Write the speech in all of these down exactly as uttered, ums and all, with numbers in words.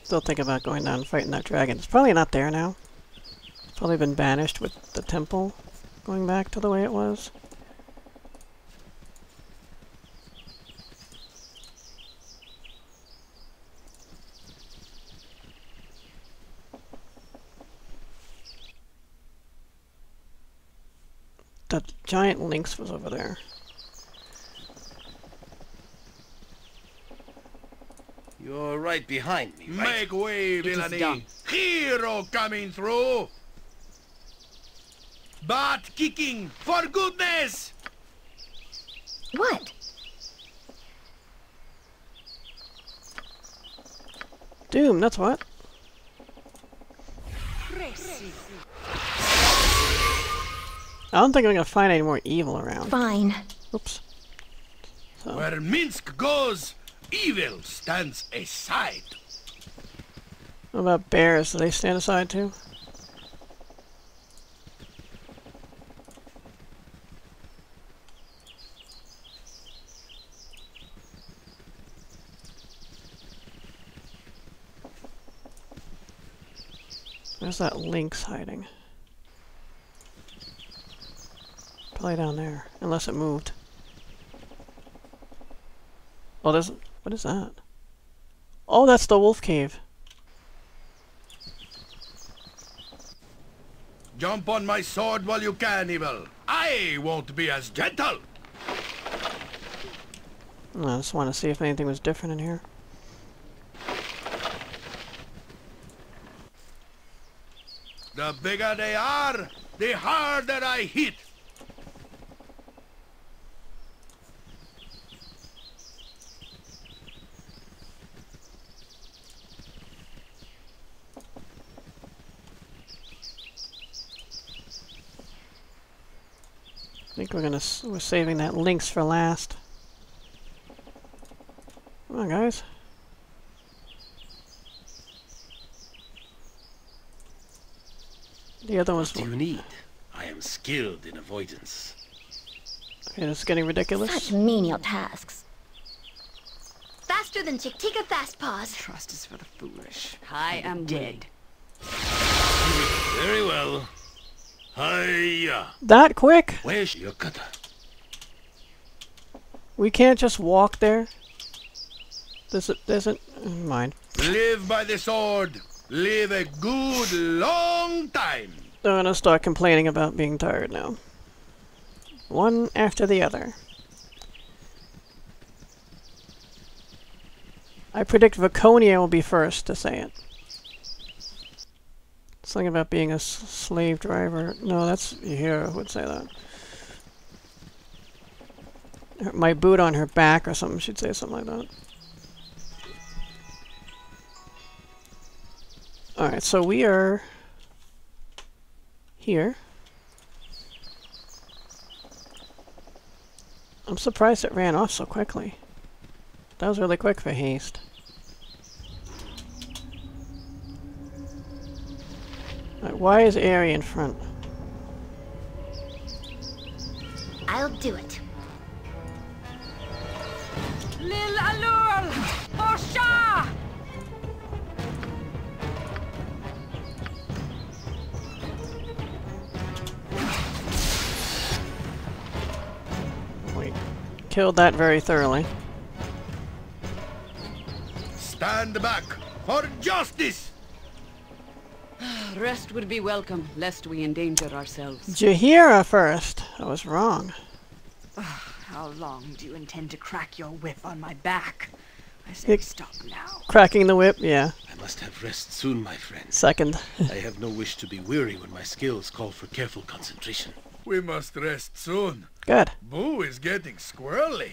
Still thinking about going down and fighting that dragon. It's probably not there now. It's probably been banished with the temple going back to the way it was. The giant lynx was over there. You're right behind me, right? Make way, villainy! Hero coming through! Butt kicking, for goodness! What? Doom, that's what? I don't think I'm gonna find any more evil around. Fine. Oops. So. Where Minsk goes, evil stands aside. What about bears? Do they stand aside too? Where's that lynx hiding? Probably down there, unless it moved. Oh, there's... what is that? Oh, that's the wolf cave. Jump on my sword while you can, evil. I won't be as gentle. I just want to see if anything was different in here. The bigger they are, the harder I hit. I think we're gonna s we're saving that lynx for last. Come on, guys. The other one's... What do you need? I am skilled in avoidance. Okay, this is getting ridiculous. Such menial tasks. Faster than Chick-Tika Fast Paws. Trust is for the foolish. I am dead. Very well. Hiya. That quick? Where's your cutter? We can't just walk there? This isn't... Never mind. Live by the sword. Live a good long time. I'm gonna start complaining about being tired now. One after the other. I predict Vaconia will be first to say it. Something about being a s slave driver. No, that's Yahira would say that. Her, my boot on her back or something. She'd say something like that. Alright, so we are here. I'm surprised it ran off so quickly. That was really quick for haste. Right, why is Aerie in front? I'll do it. Lil Alul! Osha! We killed that very thoroughly. Stand back for justice. Rest would be welcome, lest we endanger ourselves. Yahira first. I was wrong. How long do you intend to crack your whip on my back? I say It- stop now. Cracking the whip, yeah. I must have rest soon, my friend. Second. I have no wish to be weary when my skills call for careful concentration. We must rest soon. Good. Boo is getting squirrely.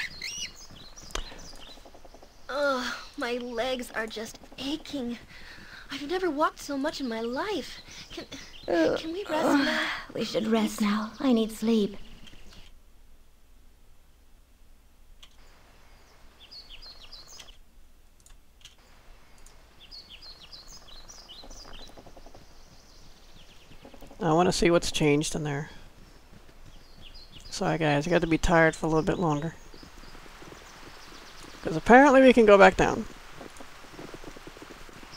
Ugh, my legs are just aching. I've never walked so much in my life. Can, can we rest now? We should rest now. I need sleep. I want to see what's changed in there. Sorry guys, I got to be tired for a little bit longer. Because apparently we can go back down.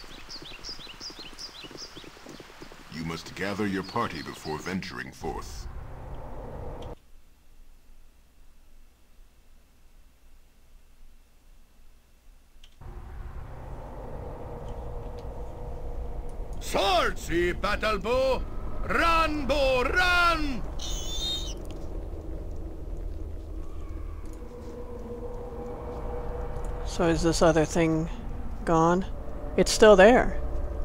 must gather your party before venturing forth. Swords, ye battle bow! Run, bow, run! So is this other thing gone? It's still there.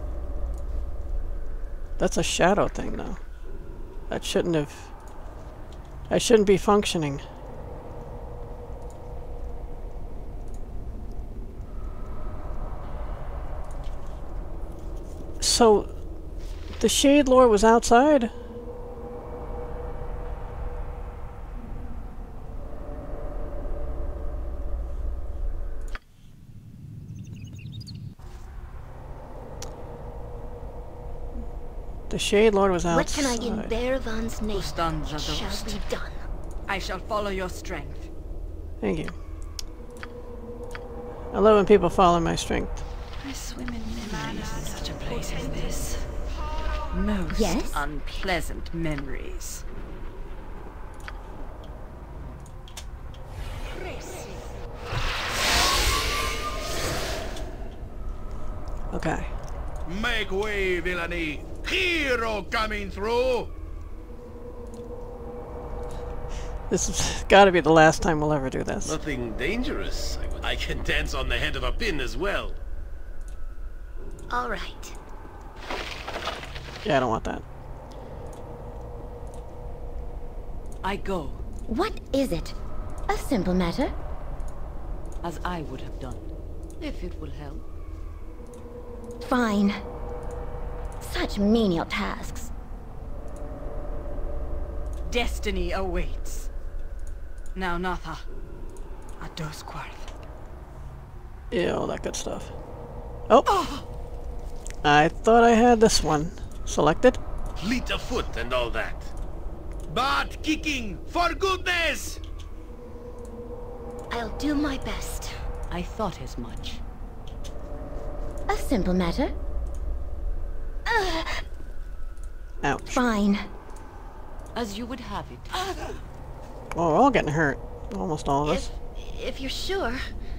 That's a shadow thing, though. That shouldn't have... That shouldn't be functioning. So, the Shade Lord was outside? The Shade Lord was outside. What can I in Bearvan's name Stand the shall ghost. be done? I shall follow your strength. Thank you. I love when people follow my strength. I swim in memories in such a place as this. Most Yes? unpleasant memories. Okay. Make way, villainy! Hero coming through! This has got to be the last time we'll ever do this. Nothing dangerous. I, would- I can dance on the head of a pin as well. All right. Yeah, I don't want that. I go, What is it? A simple matter? as I would have done, if it will help. Fine. Such menial tasks. Destiny awaits. Now, Natha, a dos quarth. Yeah, all that good stuff. Oh! I thought I had this one selected. Fleet of foot and all that. Butt kicking, for goodness! I'll do my best. I thought as much. A simple matter? Ouch. Fine. As you would have it. Oh, we're all getting hurt. Almost all of If, us. if you're sure.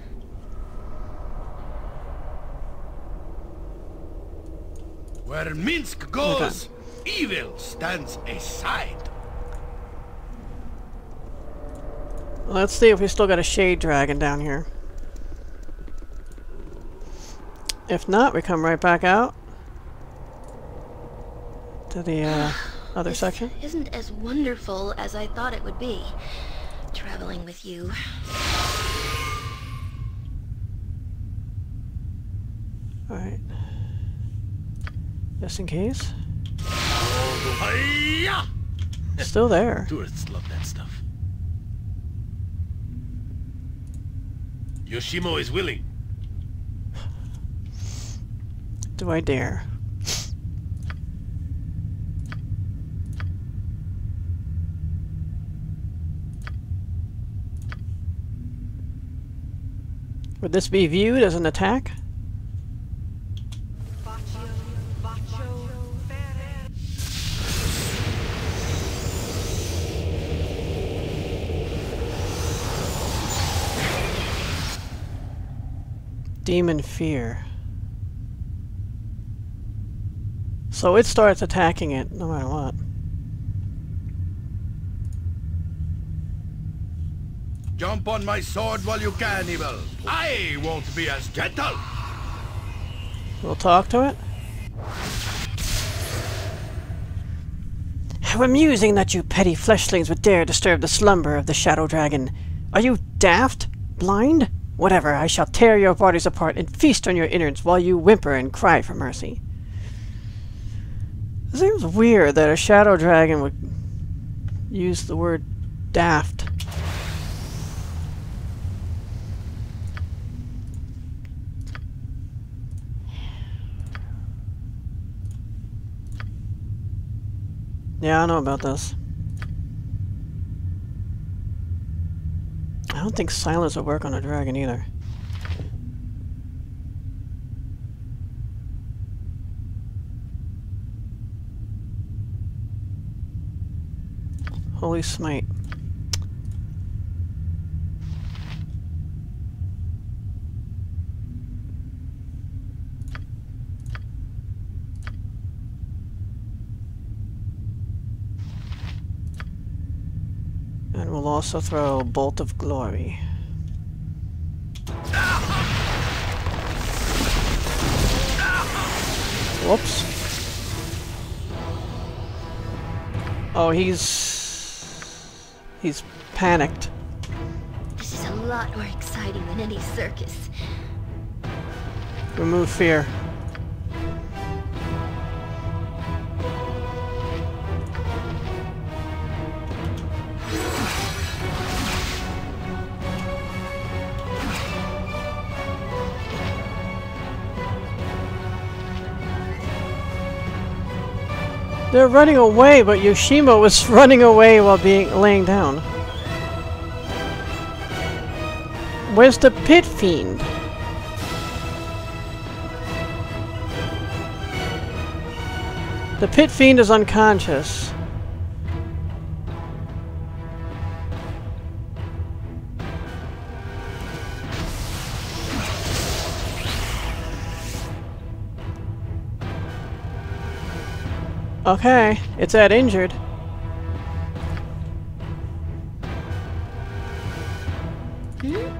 Where Minsk goes, evil stands aside. Let's see if we still got a Shade Dragon down here. If not, we come right back out to the uh, other This section. isn't as wonderful as I thought it would be. Traveling with you. Alright. Just in case. Hi-ya! Still there. Tourists love that stuff. Yoshimo is willing. Do I dare? Would this be viewed as an attack? Demon Fear. So it starts attacking it no matter what. Jump on my sword while you can, evil. I won't be as gentle. We'll talk to it. How amusing that you petty fleshlings would dare disturb the slumber of the Shadow Dragon. Are you daft? Blind? Whatever, I shall tear your bodies apart and feast on your innards while you whimper and cry for mercy. It seems weird that a Shadow Dragon would use the word daft. Yeah, I know about this. I don't think silence would work on a dragon either. Holy smite. And we'll also throw Bolt of Glory. Whoops. Oh, he's... he's panicked. This is a lot more exciting than any circus. Remove fear. They're running away, but Yoshima was running away while being laying down. Where's the pit fiend? The pit fiend is unconscious. Okay, it's at injured. Hmm?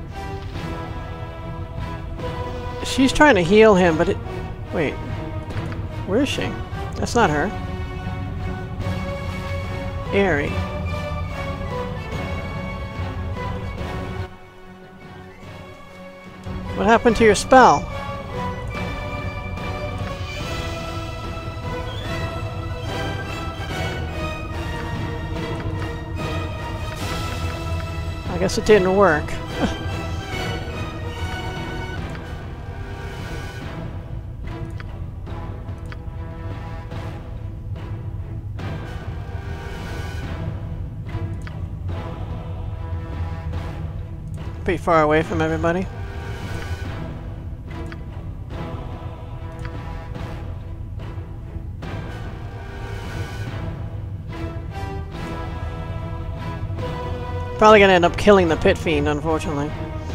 She's trying to heal him, but it... Wait. Where is she? That's not her. Airy. What happened to your spell? I guess it didn't work. Pretty far away from everybody. Probably gonna end up killing the pit fiend, unfortunately.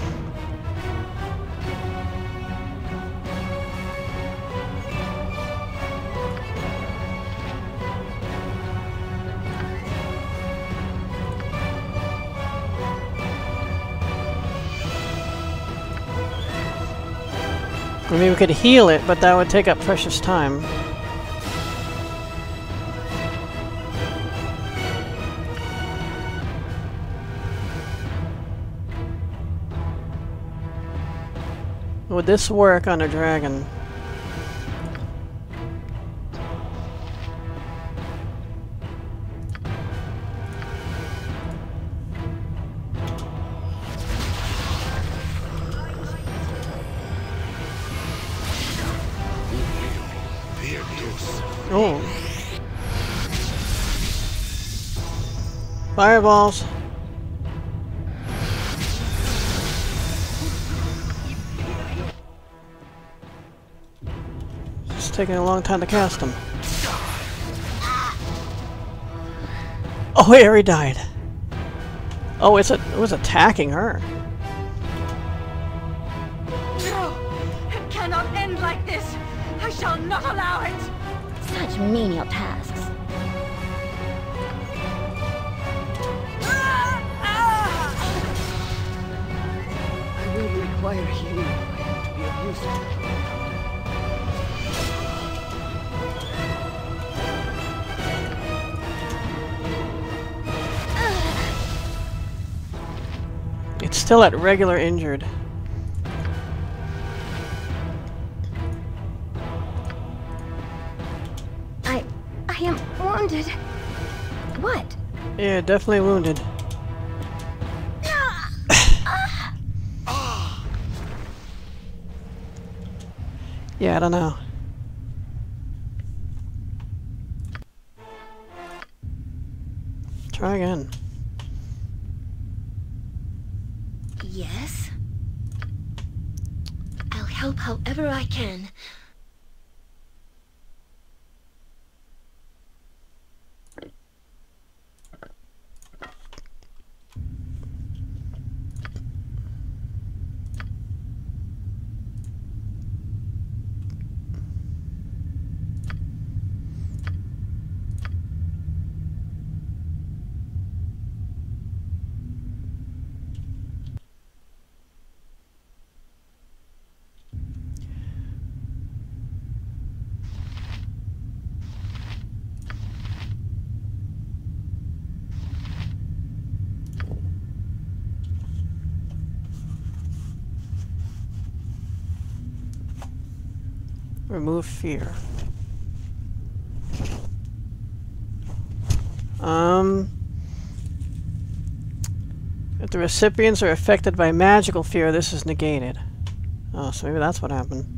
I mean, we could heal it, but that would take up precious time. Would this work on a dragon? Oh. Fireballs. It's taking a long time to cast them. Oh, Aerie died. Oh, it's a, it was attacking her. No! It cannot end like this! I shall not allow it! Such menial tasks. I will require healing if I am to be of use to you. It's still at regular injured. I... I am wounded. What? Yeah, definitely wounded. Yeah, I don't know. Try again. Yes? I'll help however I can. Remove fear. Um, if the recipients are affected by magical fear, this is negated. Oh, so maybe that's what happened.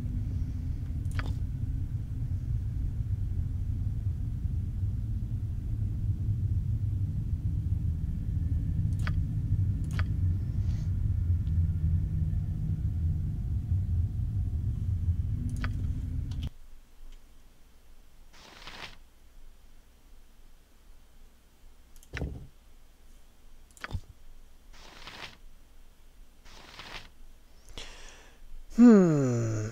Hmm.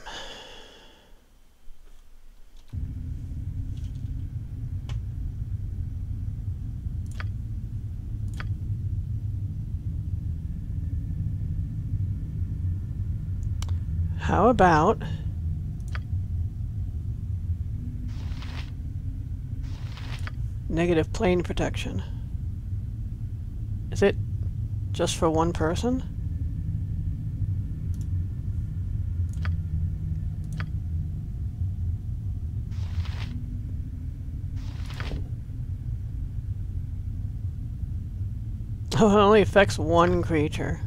How about negative plane protection? Is it just for one person? Oh, it only affects one creature.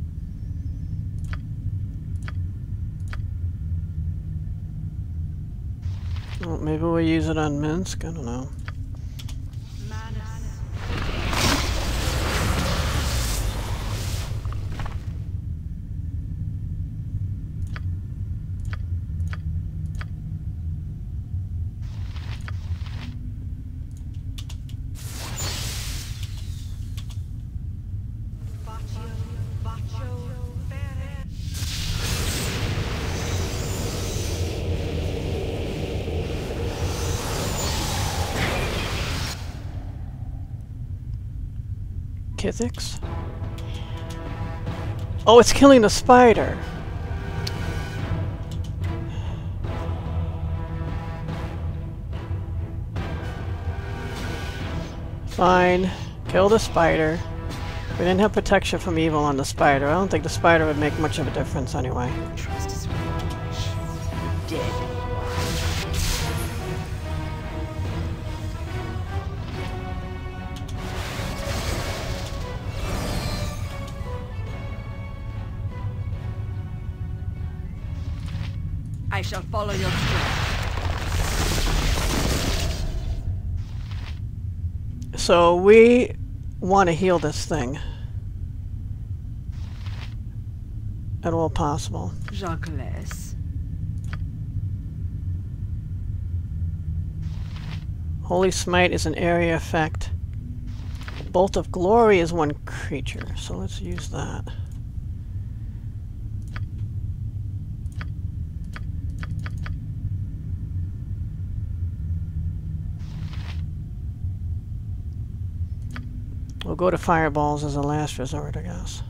Well, maybe we'll use it on Minsk, I don't know. Kithics? Oh, it's killing the spider! Fine. Kill the spider. We didn't have protection from evil on the spider. I don't think the spider would make much of a difference anyway. Trust is dead. I shall follow your strength. So we want to heal this thing at all possible. Jacques. Holy Smite is an area effect. Bolt of Glory is one creature, so let's use that. We'll go to fireballs as a last resort, I guess.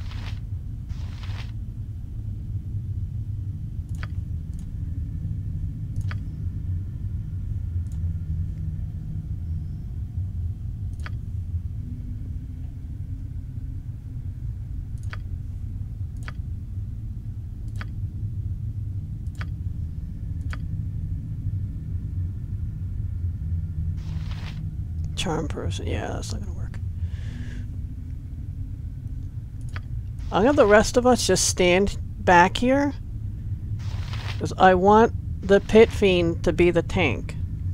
Charm person, yeah, that's not gonna work. I'm gonna have the rest of us just stand back here, because I want the Pit Fiend to be the tank.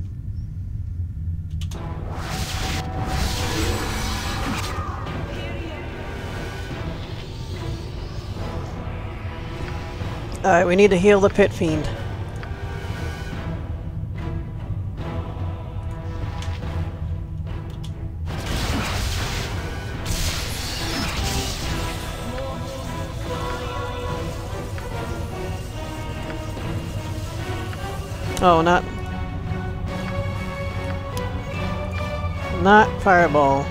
Alright, we need to heal the Pit Fiend. Oh, not... Not fireball.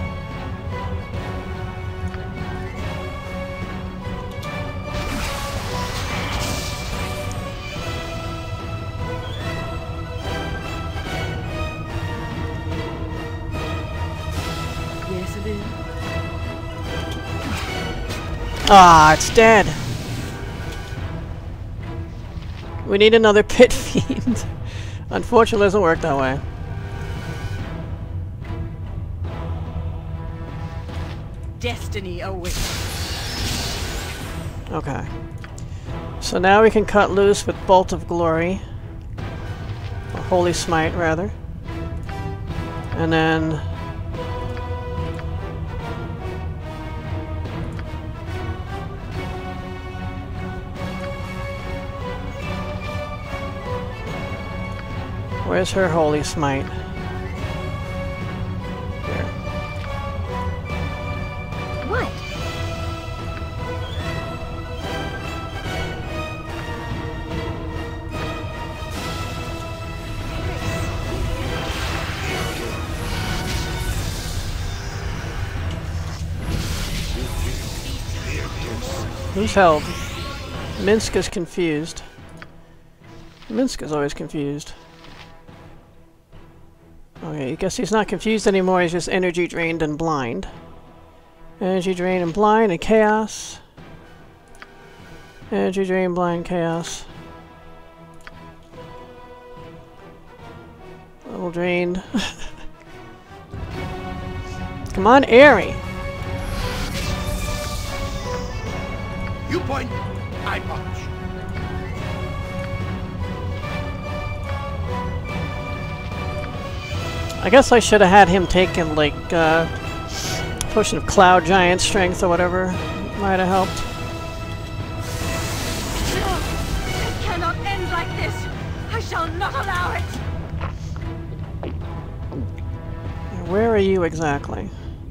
Yes, it is. Ah, it's dead. We need another pit fiend. Unfortunately, it doesn't work that way. Destiny awaits. Okay. So now we can cut loose with Bolt of Glory. Or Holy Smite, rather. And then... Where's her Holy Smite? Here. What? Who's held? Minsk is confused. Minsk is always confused. Okay, I guess he's not confused anymore, he's just energy drained and blind. Energy drained and blind and chaos. Energy drained, blind, chaos. Level drained. Come on, Aerie! You point, I punch. I guess I should have had him taking, like, uh, potion of Cloud Giant Strength or whatever. Might have helped. No! It cannot end like this! I shall not allow it! Where are you exactly?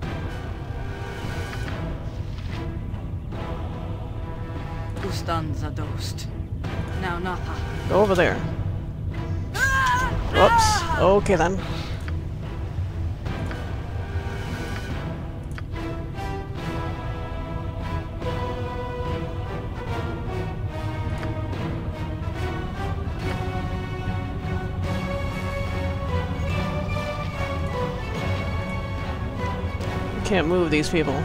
Ustanza dost. Now Natha. Go over there. Whoops. Okay then. Can't move these people.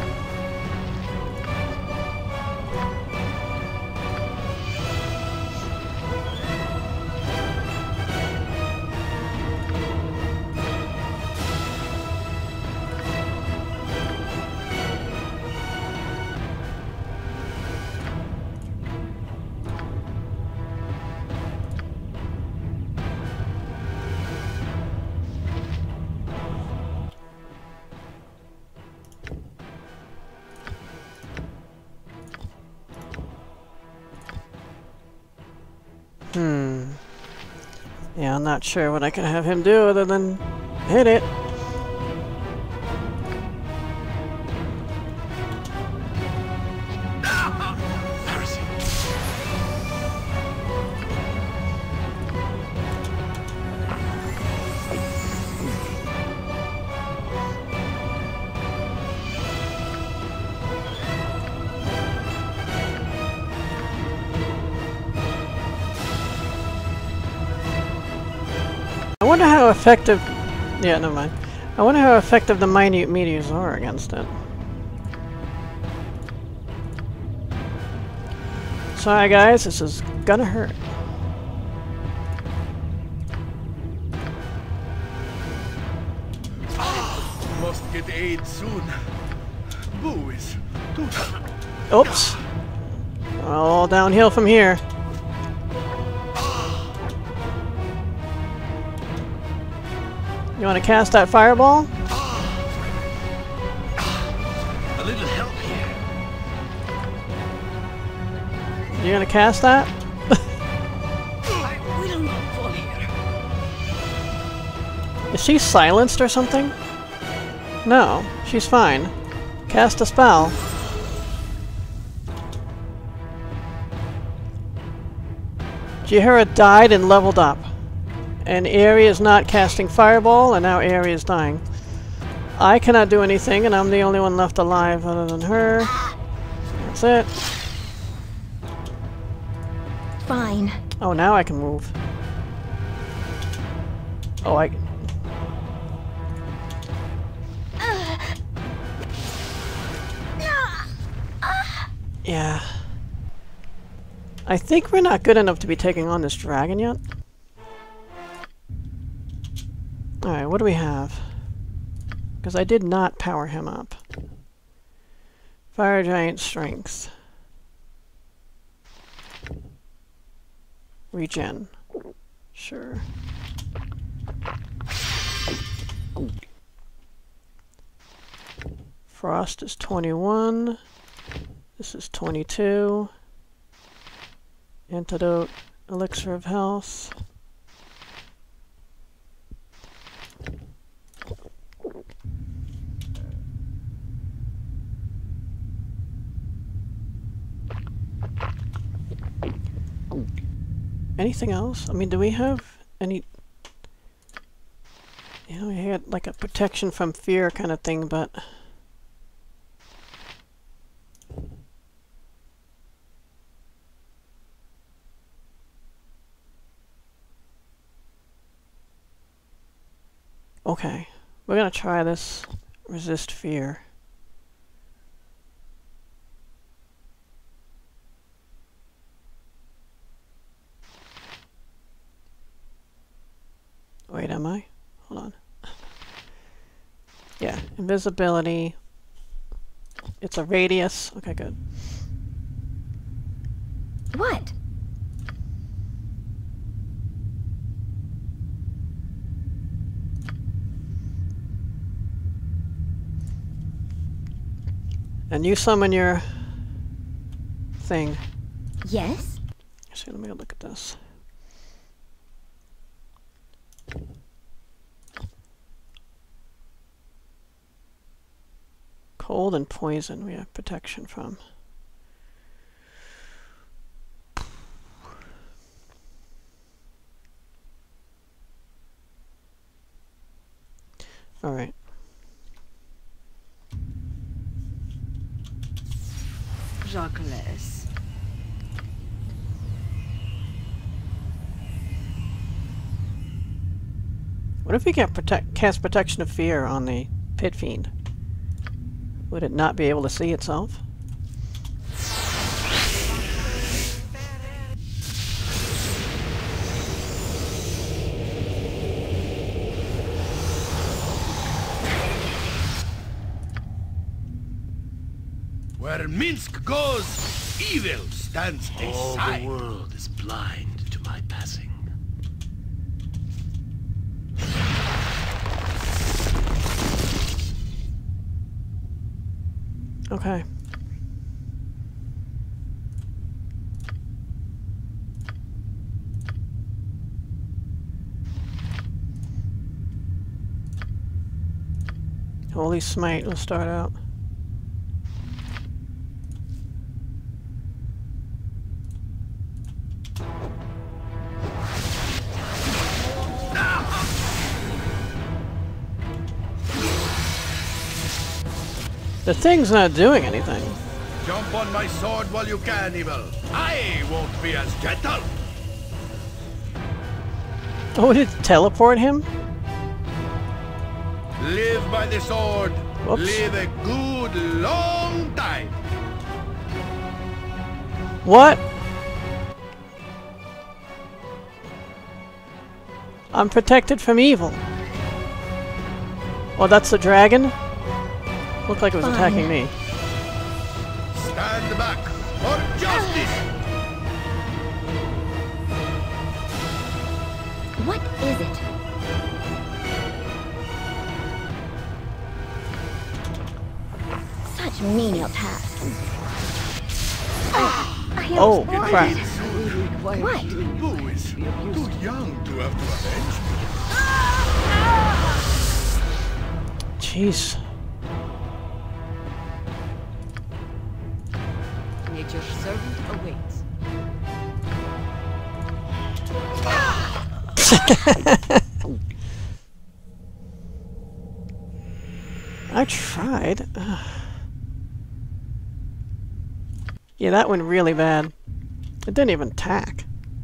Hmm. Yeah, I'm not sure what I can have him do other than hit it. I wonder how effective... Yeah, never mind. I wonder how effective the minute meteors are against it. Sorry guys, this is gonna hurt. Must get aid soon. Boo is too tough. Oops. All downhill from here. You want to cast that fireball? A little help here. You gonna cast that? I will not fall here. Is she silenced or something? No, she's fine. Cast a spell. Jihara died and leveled up. And Aerie is not casting Fireball, and now Aerie is dying. I cannot do anything, and I'm the only one left alive other than her. That's it. Fine. Oh, now I can move. Oh, I... Yeah. I think we're not good enough to be taking on this dragon yet. Alright, what do we have? Because I did not power him up. Fire Giant Strength. Regen. Sure. Frost is twenty-one. This is twenty-two. Antidote, Elixir of Health. Anything else? I mean, do we have any... You know, we had like a protection from fear kind of thing, but... Okay, we're gonna try this resist fear. Wait, am I? Hold on. Yeah, invisibility. It's a radius. Okay, good. What? And you summon your thing. Yes? Actually, let me look at this. Cold and poison we have protection from. All right. Jacques. What if we can protect cast protection of fear on the pit fiend? Would it not be able to see itself? Where Minsk goes, evil stands All aside. the world is blind to my passing. Okay. Holy Smite, we'll start out. The thing's not doing anything. Jump on my sword while you can, evil. I won't be as gentle. Oh, did it teleport him? Live by the sword. Whoops. Live a good long time. What? I'm protected from evil. Oh, that's the dragon? Looked like it was Fine. attacking me. Stand back for justice. What is it? Such menial tasks. I, I am Oh, sworn. crap. What? Who is too young to have to avenge me? Jeez. Nature's servant awaits. I tried. Ugh. Yeah, that went really bad. It didn't even attack.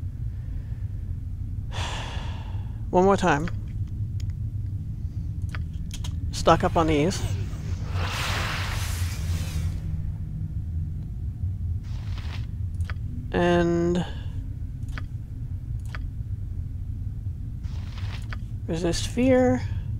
One more time. Stock up on these. And resist fear.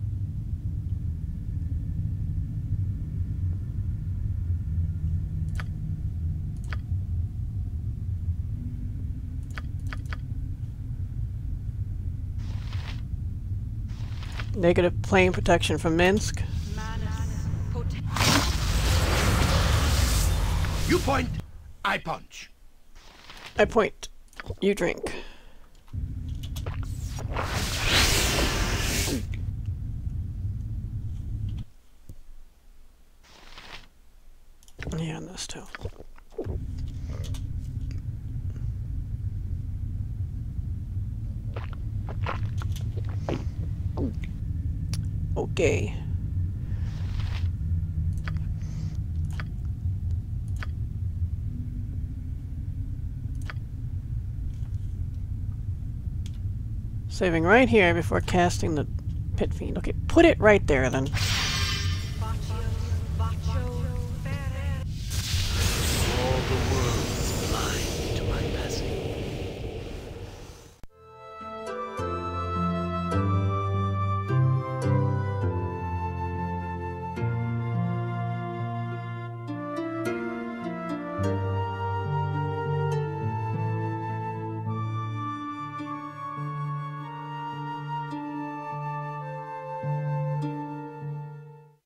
Negative plane protection from Minsk. You point, I punch. I point. You drink. Yeah, and this too. Okay. Saving right here before casting the pit fiend. Okay, put it right there then.